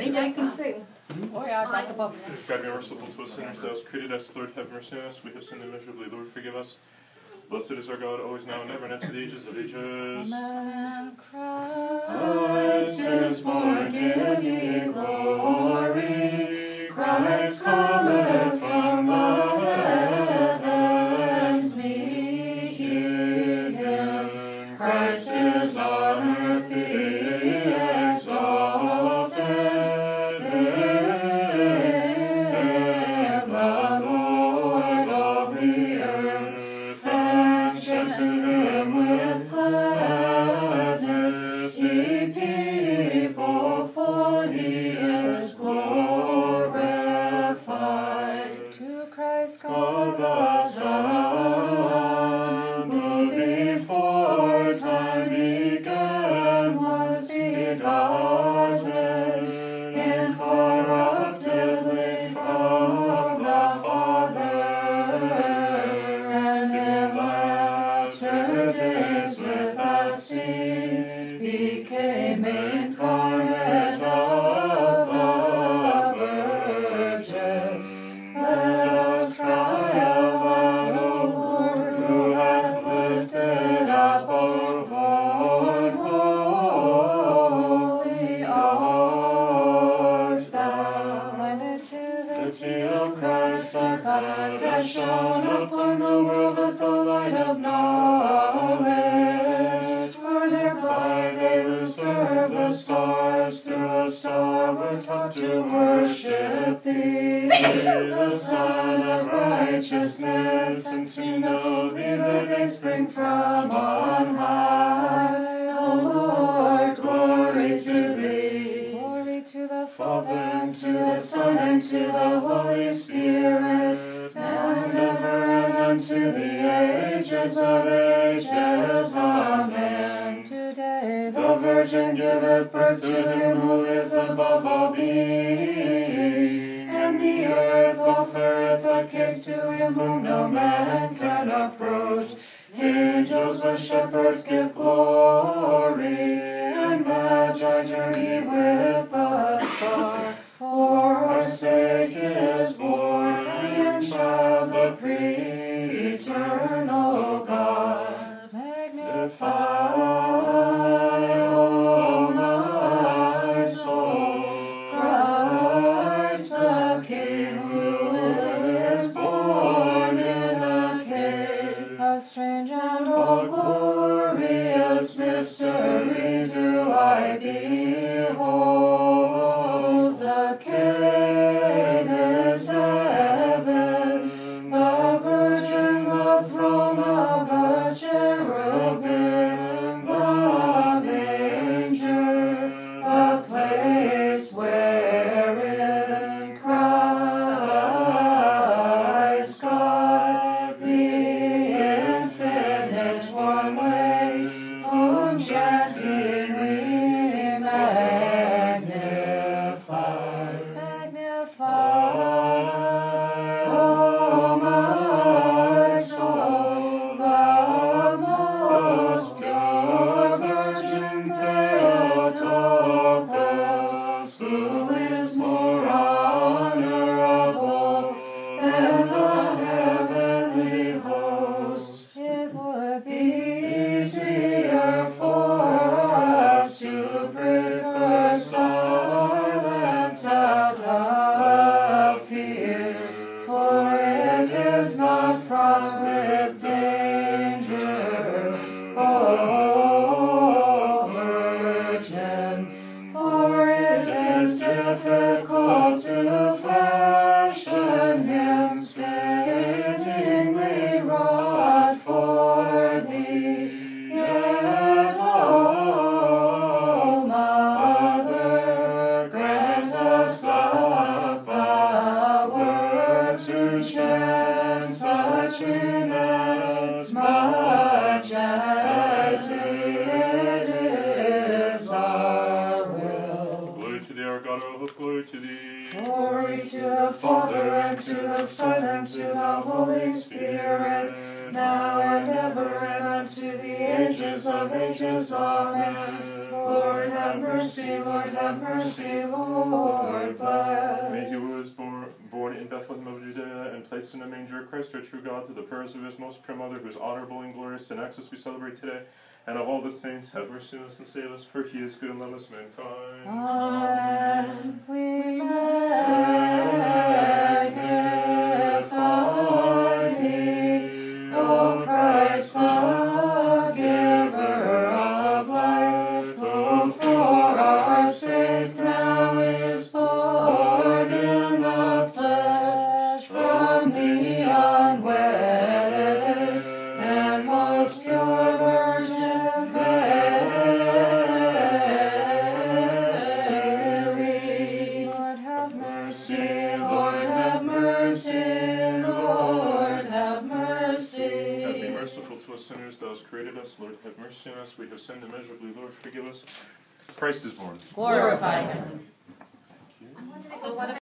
I can sing. Oh yeah, I've got the book. God be merciful to us sinners, thou hast created us, Lord, have mercy on us. We have sinned immeasurably, Lord, forgive us. Blessed is our God, always now and ever, and unto the ages of ages. Amen. Christ is born, give ye glory. Christ cometh from the heavens, meet ye him. Christ is on earth, be exalted. Him, the Lord of the earth, and to him with gladness, ye people, for he is glorified. To Christ God the Son, who before time began was begotten incorruptibly from the Father, and in latter days without sin became incarnate of a virgin. Let us cry aloud, O Lord, who hath lifted up our horn. Holy art thou. The nativity of Christ our God has shone upon the world with the light of knowledge. For thereby they who serve the stars through a star were taught to worship thee, the Son of righteousness, and to know thee, the day spring from on high. O Lord, glory to thee. Glory to the Father, and to the Son, and to the Holy Spirit, now and ever, and unto the ages of ages. Amen. Today the Virgin giveth birth to him who is above all being, and the earth offereth a cake to him whom no man can approach. Angels with shepherds give glory, and magi journey with the star. For our sake is born in child the pre-eternal God. Magnify, O my soul, Christ the King, who is born in a cave. A strange and all glorious mystery do I behold. The cave is heaven, the Virgin the throne of the cherubim, the manger the place wherein Christ God, the infinite one way, whom chanting we magnify. Magnify, O my soul, the most pure Virgin Theotokos, who is more honorable than the heavenly host. It would be easier for us to prefer silence out of fear, for it is not fraught with danger, O Virgin, for it is difficult to fashion hymns fittingly wrought for thee. Yet, O Mother, grant us the power to chant such inasmuch as it is our will. Glory to thee, our God, our hope, glory to thee. Glory to the Father, and to the Son, and to the Holy Spirit, now and ever, and unto the ages of ages. Amen. Lord have mercy, Lord have mercy, Lord bless. May he who was born in Bethlehem of Judea and placed in a manger, Christ our true God, through the prayers of his most pure mother, whose honorable and glorious synexus we celebrate today, and of all the saints, have mercy on us and save us, for he is good and loves mankind. Amen. We magnify thee, O Christ, the giver of life, who for our sake now is born in the flesh, from the unwedded and most pure Virgin Mary. Lord have mercy, Lord have mercy, Lord have mercy. God be merciful to us sinners, thou hast created us. Lord, have mercy on us. We have sinned immeasurably. Lord, forgive us. Christ is born. Glorify him. Thank you. So what